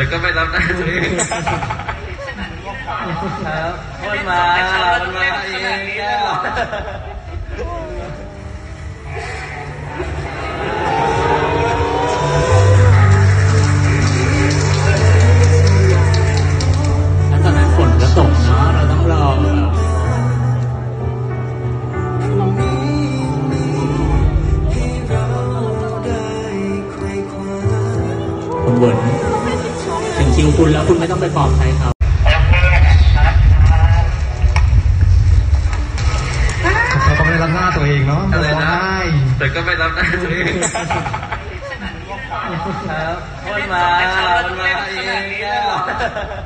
ก็ไม่รับหน้าตัวเองครับมันมาเองแล้วตอนนั้นฝนก็ตกเนาะเราต้องรอคุณบ่นถึงคิวคุณแล้วคุณไม่ต้องไปปลอบใครเขาเราก็ไม่ได้รับหน้าตัวเองเนาะอะไรนะแต่ก็ไม่รับหน้าตัวเองครับมันมาเอง